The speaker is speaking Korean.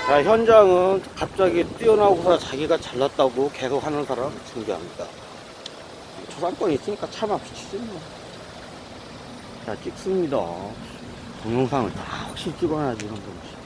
자, 현장은 갑자기 뛰어나오고서 자기가 잘났다고 계속 하는 사람 준비합니다. 초상권이 있으니까 차마 비치지 뭐. 자, 찍습니다. 동영상을 다 확실히 찍어놔야지, 이런 거.